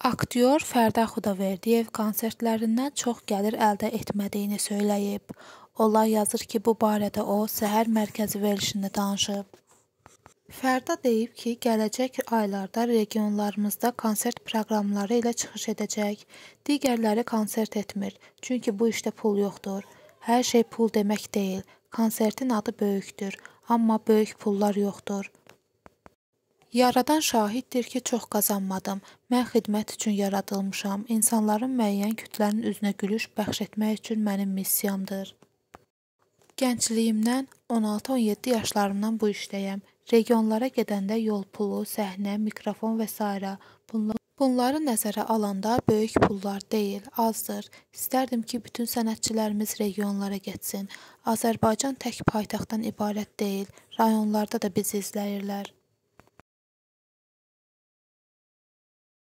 Aktyor Fərdə Xudaverdiyev konsertlərindən çox gəlir əldə etmədiyini söyləyib. Ola yazır ki, bu barədə o, Səhər mərkəzi verilişində danışıb. Fərda deyib ki, gələcək aylarda regionlarımızda konsert proqramları ilə çıxış edəcək. Digərləri konsert etmir, çünki bu işdə pul yoxdur. Hər şey pul demək deyil, konsertin adı böyükdür, amma böyük pullar yoxdur. Yaradan şahiddir ki, çox qazanmadım. Mən xidmət üçün yaradılmışam. İnsanların müəyyən kütlənin üzünə gülüş bəxş etmək üçün mənim missiyamdır. Gəncliyimdən 16-17 yaşlarımdan bu işdəyəm. Regionlara gedəndə yol pulu, səhnə, mikrofon və s. Bunları nəzərə alanda böyük pullar deyil, azdır. İstərdim ki, bütün sənətçilərimiz regionlara getsin. Azərbaycan tək paytaxtdan ibarət deyil, rayonlarda da bizi izləyirlər.